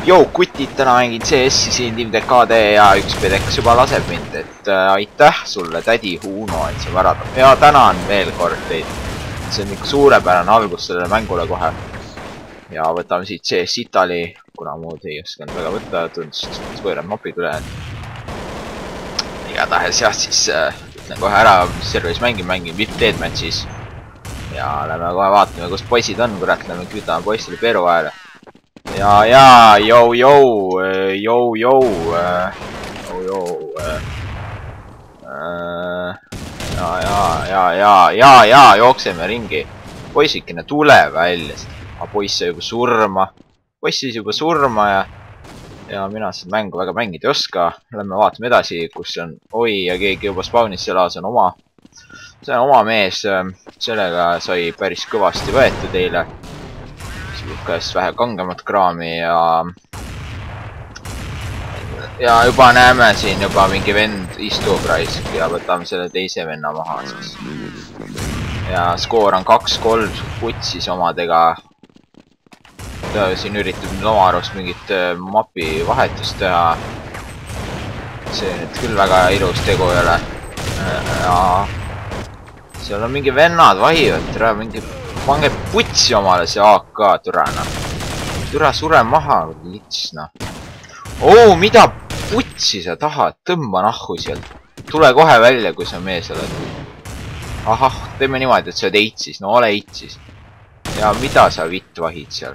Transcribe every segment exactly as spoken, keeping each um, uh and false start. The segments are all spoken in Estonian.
Jou, kutid, täna mängin C S-i siin Team D K D ja üks P D K juba laseb mind, et äh, aitäh sulle, tädi Uno, et sa väradab. Ja tänan veel kord teid. See on ikka suurepärane algus sellele mängule kohe. Ja võtame siit C S Itali, kuna muud ei osanud väga võtta, tundus võõrad mapid üle. Igatahes jah, siis äh, ütlen kohe ära, mis serveris mängin, mängin V I P Deathmatchis. Ja lähme kohe vaatame, kus poisid on, kurat, lähme kütame poistele Peeru vahele. Ja, ja, jou, jou, jou, jou, jou, jou, ja, ja, ja, ja, ja, ja, jookseme ringi. Poisikene, tule välja. Aga poiss sai juba surma. Poiss sai juba surma ja, ja mina seda mängu väga mängida ei oska. Lähme vaatame edasi, kus on, oi, ja keegi juba spawnis seal on oma. See on oma mees, sellega sai päris kõvasti võetud eile. Lükkas vähe kangemat kraami ja ja juba näeme siin juba mingi vend istub raisk ja võtame selle teise venna maha siis. Ja skoor on kaks kolm putsis omadega. Ta siin üritab nüüd oma arust mingit mapi vahetust teha. See nüüd küll väga ilus tegu ei ole. Ja seal on mingi vennad vahivad, tere mingi pange putsi omale see A K, türana. Türa sure maha, litsna. Oo, mida putsi sa tahad? Tõmba nahhu sealt. Tule kohe välja, kui sa mees oled. Ahah, teeme niimoodi, et sa oled eitsis. No ole eitsis. Ja mida sa vitt vahid seal?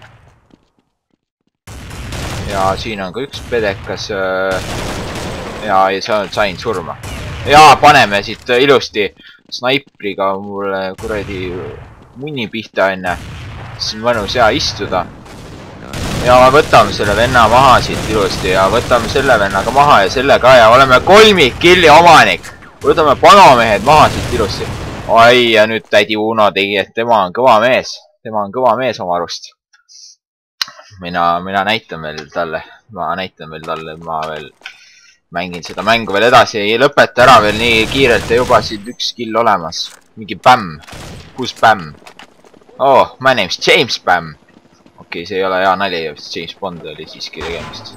Ja siin on ka üks pedekas. Ja sain surma. Ja paneme siit ilusti snaipriga mulle kuradi munni pihta enne. Siis on mõnus hea istuda. Ja võtame selle venna maha siit ilusti ja võtame selle vennaga maha ja selle ka ja oleme kolmik killi omanik. Võtame panomehed maha siit ilusti. Ai, ja nüüd tädi Uno tegi, et tema on kõva mees. Tema on kõva mees oma arust. Mina, mina näitan veel talle. Ma näitan veel talle, ma veel mängin seda mängu veel edasi. Ei lõpeta ära veel nii kiirelt ja juba siin üks kill olemas. Mingi bämm. Kus bämm? Oh, my name's James Bämm. Okei, see ei ole hea nali, James Bond oli siiski tegemist.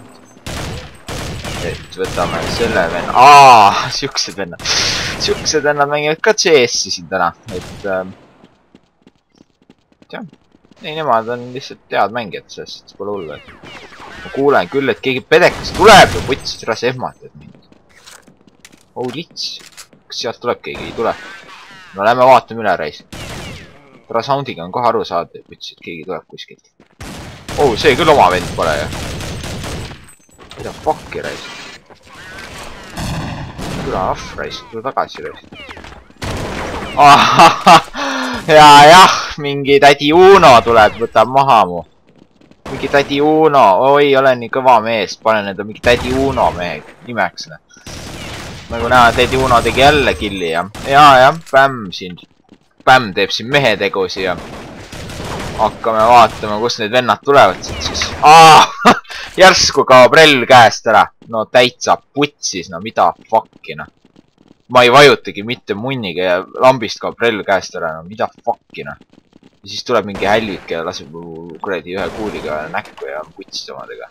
Et võtame selle venna. Aa, siuksed vennad. Siuksed vennad mängivad ka C S-i siin täna. Et, ähm, jah, ei, nemad on lihtsalt tead mängijad, sest pole hullu. Ma kuulen küll, et keegi pedekas tuleb ja putsis ära sehmatad mind. Oh, lits. Kas sealt tuleb keegi? Ei tule. No lähme vaatame üle reis. Tara soundiga on kohe aru saada, et ütles, et keegi tuleb kuskilt. Oh, see küll oma vend pole, jah. Mida fuck'i reis? Tule ahv reis, tule tagasi reis. Ahahah! Ja jah, mingi tädi Uno tuleb, võtab maha mu. Mingi tädi Uno, oi, olen nii kõva mees, panen enda mingi tädi Uno mehe nimeks. Nagu näha, tädi Uno tegi jälle killi ja ja, jah, Bämm siin. Bämm teeb siin mehe tegusi ja hakkame vaatama, kus need vennad tulevad siis. Aa, järsku kaob relv käest ära. No täitsa putsis, no mida fuck'i, no. Ma ei vajutagi mitte munniga ja lambist kaob relv käest ära, no mida fuck'i, no. Ja siis tuleb mingi hälvike ja laseb kuradi ühe kuuliga näkku ja putsis omadega.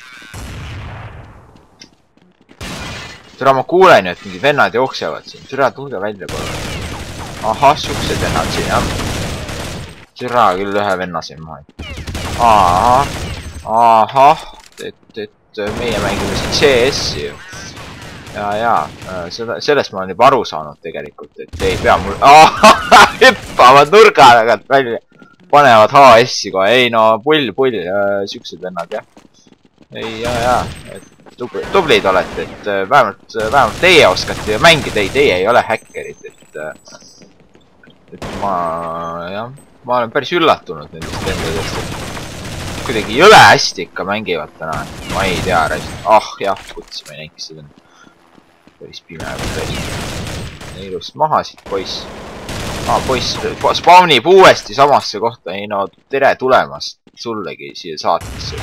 Türa, ma kuulen ju, et mingid vennad jooksevad siin. Türa, tulge välja kohe. Ahah, siuksed vennad siin, jah. Türa, küll ühe venna siin maha. Ahah, ahah, et, et meie mängime siin C S-i ju. Ja, ja, seda, sellest ma olen juba aru saanud tegelikult, et ei pea mul... Ahah, hüppavad nurga tagant välja. Panevad H S-i kohe. Ei, no pull, pull, siuksed vennad, jah. Ei, ja, ja, et Tubli, tublid olete, et vähemalt, vähemalt teie oskate mängida, ei, teie ei ole häkkerid, et, et ma, jah, ma olen päris üllatunud nendest vendadest, et kuidagi jõle hästi ikka mängivad täna, ma ei tea, ah jah, kutsi, ma ei näiks seda, päris pime, päris ilust maha siit, poiss, ah, poiss, spawnib uuesti samasse kohta, ei no, tere tulemast sullegi siia saatesse.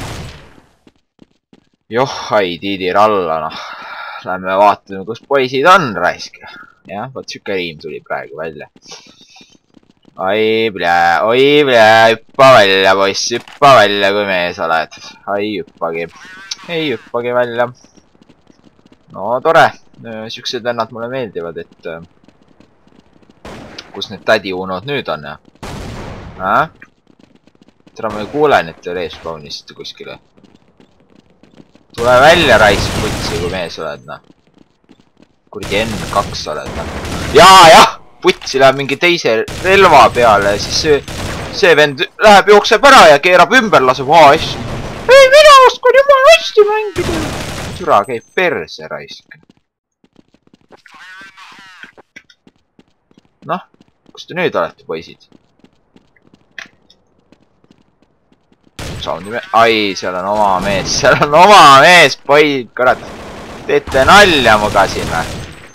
Joh, ai, tiidi ralla, noh. Lähme vaatame, kus poisid on, raisk. Jah, võt siuke riim tuli praegu välja. oi plää, oi plää, hüppa välja poiss, hüppa välja kui mees oled. Ai hüppagi, ei hüppagi välja. No tore, siuksed vennad mulle meeldivad, et kus need tädi unod nüüd on ja? Äh? Tere ma ei kuule nüüd respawnist kuskile. Tule välja raisk putsi kui mees oled, noh. Kurdi N kaks oled, noh. Jaa, jah! Putsi läheb mingi teise relva peale ja siis see, see vend läheb jookseb ära ja keerab ümber, laseb A S. Ei, mina oskan jumala hästi mängida. Türa käib perse raisk. Noh, kus te nüüd olete, poisid? Soundi me... Ai, seal on oma mees, seal on oma mees, poid, kurat. Teete nalja muga siin või?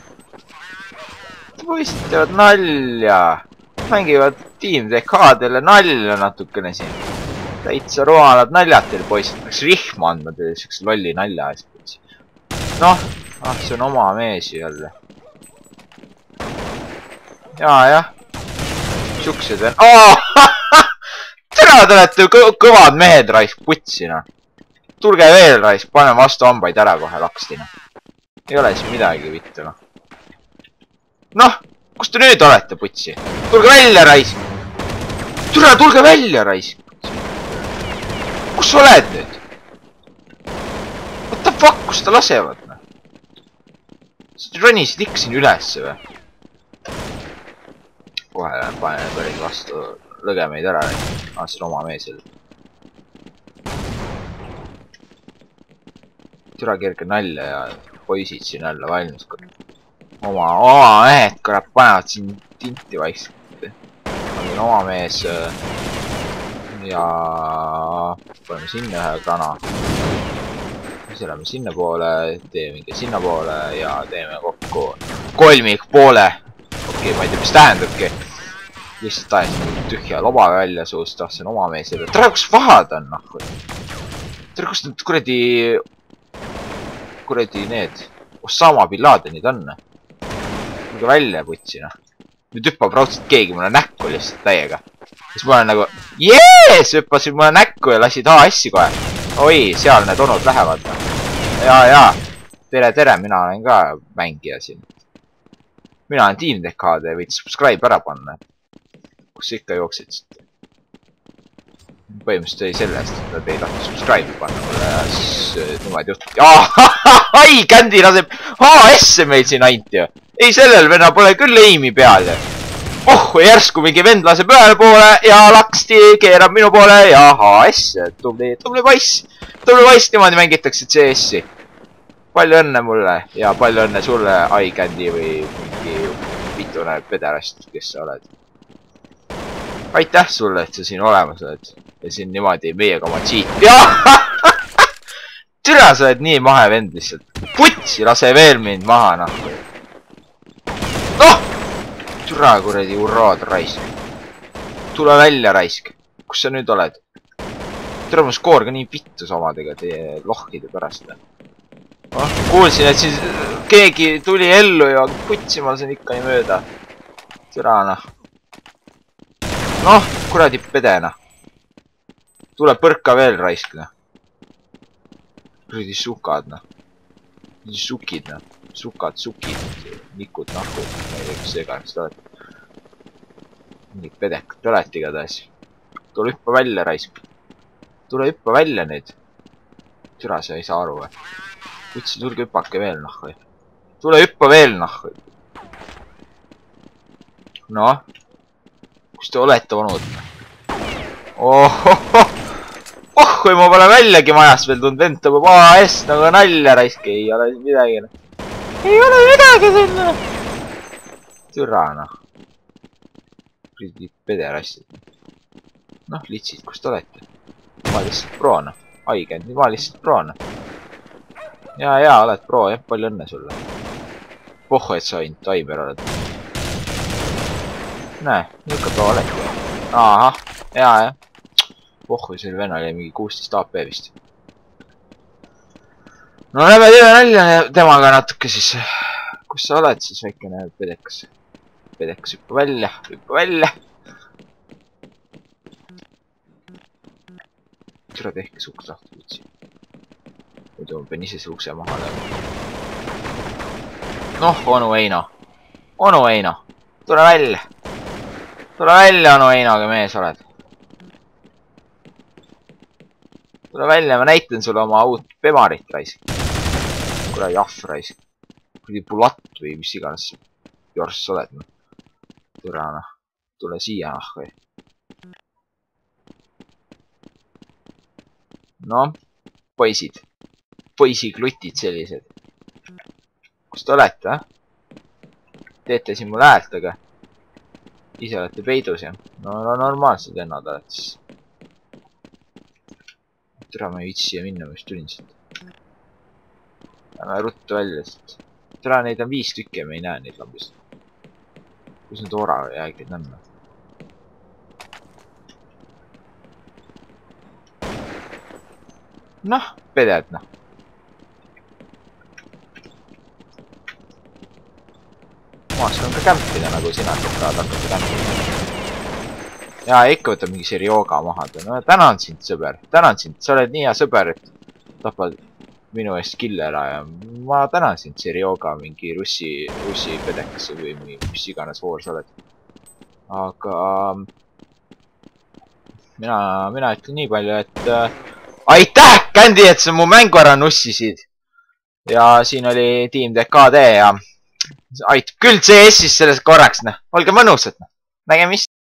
Poisid teevad nalja. Mängivad Team D K-dele nalja natukene siin. Täitsa rumalad naljad teil, poisid. Peaks rihma andma teile siukse lolli nalja eest. Noh, ah, see on oma mees jälle. Jaa, jah. Siuksed veel. Oh! Tere, te olete kõ kõvad mehed, raisk, putsina. Tulge veel, raisk, paneme vastu hambaid ära kohe lakstina. Ei ole siis midagi vittu, noh. Noh, kus te nüüd olete, putsi? Tulge välja, raisk! Tere, tulge välja, raisk! Kus sa oled nüüd? What the fuck, kus ta lasevad, noh? Sa ronisid ikka siin ülesse, või? Kohe panen päris vastu lõgemeid ära, ah, see on oma mees jälle. Türa kerge nalja ja poisid siin jälle valmis. Oma, oma mehed, kurat, panevad siin tinti vaikselt. On oma mees ja paneme sinna ühe grana. Siis oleme sinna poole, teeme mingi sinna poole ja teeme kokku kolmik poole. Okei, ma ei tea, mis tähendabki. Lihtsalt täiesti tühja loba välja suust, ah, see on oma mees. Tere, kus vahad on, noh? Tere, kus need kuradi... kuradi need... Osama Bin Ladenid on. Tulge välja, putsi, noh. Nüüd hüppab raudselt keegi mulle näkku lihtsalt täiega. Siis ma olen nagu... Jees! Hüppasid mulle näkku ja lasid A S-i kohe. Oi, seal need onud lähevad. Jaa, jaa. Tere, tere, mina olen ka mängija siin. Mina olen Team D K-d ja võid subscribe ära panna. Kus ikka jooksid? Põhimõtteliselt oli sellest, et nad ei tahta subscribe'i panna mulle ja siis niimoodi juhtub. Ai, Candy laseb H S-e meil siin ainult ju. Ei, sellel venna pole küll eimi peal. Oh, järsku mingi vend laseb ühele poole ja laksti keerab minu poole ja H S. Tubli, tubli poiss. Tubli poiss, niimoodi mängitakse C S-i. Palju õnne mulle ja palju õnne sulle, Ai, Candy või mingi vitune pederast, kes sa oled. Aitäh sulle, et sa siin olemas oled. Ja siin niimoodi meiega oma cheat. Jaa! Türa, sa oled nii mahe vend lihtsalt. Putsi, lase veel mind maha, noh. Noh! Türa, kuradi urraad, raisk. Tule välja, raisk. Kus sa nüüd oled? Türa, mu skoor ka nii pittus omadega teie lohkide pärast. Oh, kuulsin, et siis keegi tuli ellu ja putsi ma lasen ikka nii mööda. Türa, noh. Noh, kuradi pedena. Tule põrka veel, raisk, noh. Kuradi sukad, noh. Sukid, noh. Sukad, sukid. Nikud, nahkud. Ma ei tea, kus see kahjuks oled. Mingid pedekad oled igatahes. Tule hüppa välja, raisk. Tule hüppa välja nüüd. Türa, sa ei saa aru, või? Kutsi, tulge hüppake veel, noh, või? Tule hüppa veel, noh, või? Noh. Kus te olete onud? Oh, oh, oh. Oh, kui ma pole väljagi majast veel tund, vend tõmbab A S nagu nalja raisk. Ei ole midagi. Ei ole midagi sinna. Türa, noh. Pridi pederassid. Noh, litsid, kus te olete? Ma lihtsalt pro, noh. Haigend, ma lihtsalt pro, noh. Jaa, jaa, oled pro, jah, palju õnne sulle. Pohhu, et sa ainult taimer oled. Näe, niuke pro oled. Ahah, jaa, jah. Pohhu, selle venna oli mingi kuusteist A P vist. No lähme teeme nalja temaga natuke siis. Kus sa oled siis, väikene pedekas? Pedekas, hüppa välja, hüppa välja. Türa tehke see uks lahti võtsi. Muidu ma pean ise see ukse maha lööma. Noh, onu Heino. Onu Heino. Tule välja. Tule välja, onu Heinoga mees oled. Tule välja, ma näitan sulle oma uut pemarit raisk. Kule jahv raisk. Kuli pulat või mis iganes jorss oled. Türa noh. Tule siia noh või. Noh, poisid. Poisiklutid sellised. Kus te olete, eh? Teete siin mulle häält, aga ise olete peidus ja no, no normaalsed vennad olete siis. Türa ma ei viitsi siia minna, ma just tulin siit. Lähme ruttu välja, sest türa neid on viis tükki ja me ei näe neid lambist. Kus need ora jäägid on? Noh, peded noh. Ma oskan ka kämpida, nagu sina saad hakata kämpida. Jaa, ikka võtab mingi serjooga maha. No tänan sind, sõber. Tänan sind. Sa oled nii hea sõber, et tapad minu eest kille ära ja ma tänan sind, serjooga mingi russi, russi pedekasse või mis iganes voor sa oled. Aga mina, mina ütlen nii palju, et äh, aitäh, Kändi, et sa mu mängu ära nussisid. Ja siin oli tiim D K D ja aitab küll C S-is selles korraks, noh. Olge mõnusad, noh. Nägemist.